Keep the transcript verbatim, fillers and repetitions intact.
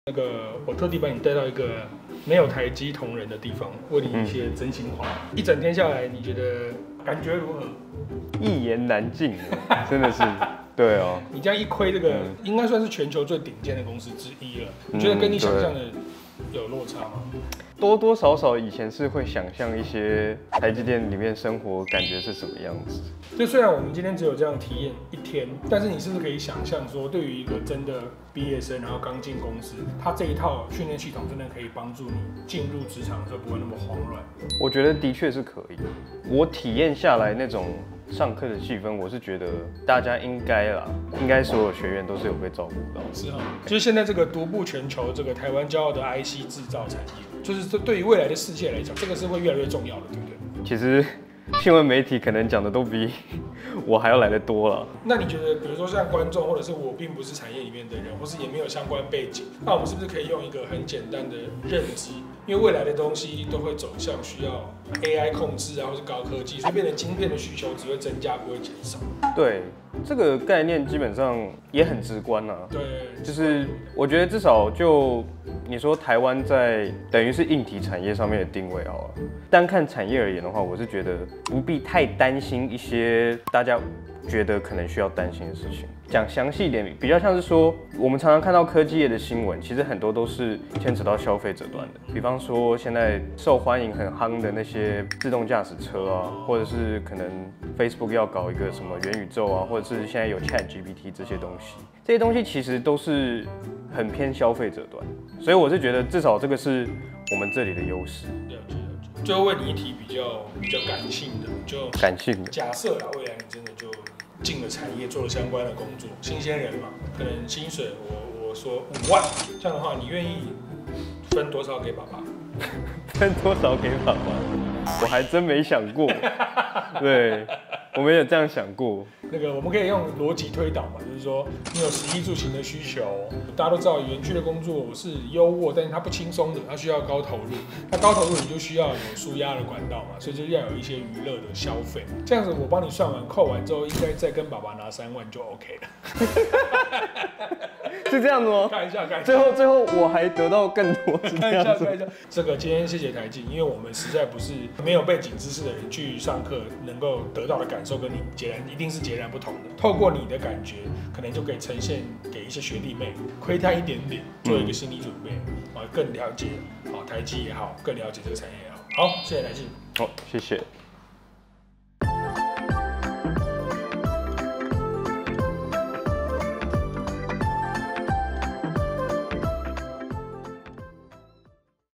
那个我特地把你带到一个没有台积同仁的地方，问你一些真心话。嗯、一整天下来，你觉得感觉如何？ 一言难尽，真的是。对哦， 你这样一窥，这个、嗯、应该算是全球最顶尖的公司之一了。你觉得跟你想象的有落差吗？ 多多少少以前是会想象一些台积电里面生活感觉是什么样子。 就虽然我们今天只有这样体验一天，但是你是不是可以想象说，对于一个真的毕业生，然后刚进公司，他这一套训练系统真的可以帮助你进入职场的时候不会那么慌乱？ 我觉得的确是可以。我体验下来那种上课的气氛，我是觉得大家应该啦，应该所有学员都是有被照顾到。 是啊，就是现在这个独步全球，这个台湾骄傲的 I C 制造产业，就是对于未来的世界来讲，这个是会越来越重要的，对不对？ 其实新闻媒体可能讲的都比我还要来得多了。 那你觉得，比如说像观众，或者是我并不是产业里面的人，或是也没有相关背景，那我们是不是可以用一个很简单的认知？因为未来的东西都会走向需要 A I 控制啊，或是高科技，所以变成晶片的需求只会增加，不会减少。 对，这个概念基本上也很直观啊。 对， 就是我觉得至少就你说台湾在等于是硬体产业上面的定位好了，单看产业而言的话，我是觉得不必太担心一些大家觉得可能需要担心的事情。讲详细一点，比较像是说，我们常常看到科技业的新闻，其实很多都是牵扯到消费者端的。比方说，现在受欢迎很夯的那些自动驾驶车啊，或者是可能 Facebook 要搞一个什么元宇宙啊，或者是现在有 Chat G P T 这些东西，这些东西其实都是很偏消费者端。所以我是觉得，至少这个是我们这里的优势。 了解了解。最后问你一题比较比较感性的，就感性的。 假设啦，未来你真的就进了产业，做了相关的工作，新鲜人嘛，可能薪水我我说五万，这样的话，你愿意分多少给爸爸？ 分多少给爸爸？我还真没想过。对，我没有这样想过。 那个我们可以用逻辑推导嘛，就是说你有食衣住行的需求，大家都知道园区的工作是优渥，但是它不轻松的，它需要高投入。那高投入你就需要有舒压的管道嘛，所以就要有一些娱乐的消费。这样子我帮你算完扣完之后，应该再跟爸爸拿三万就 OK 了。 是这样子吗？ 看一下，看一下。 最后最后我还得到更多，是这样子。 看一下，这个今天谢谢台积，因为我们实在不是没有背景知识的人去上课，能够得到的感受跟你截然一定是截然不同的。透过你的感觉，可能就可以呈现给一些学弟妹，窥探一点点，做一个心理准备，啊，更了解啊台积也好，更了解这个产业也好。好，谢谢台积。 好，谢谢。